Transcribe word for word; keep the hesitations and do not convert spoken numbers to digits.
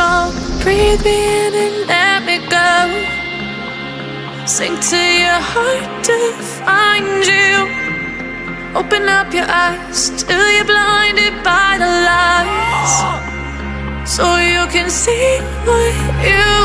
wrong. Breathe me in and let me go. Sink to your heart to find you. Open up your eyes till you're blinded by the lies, so you can see what you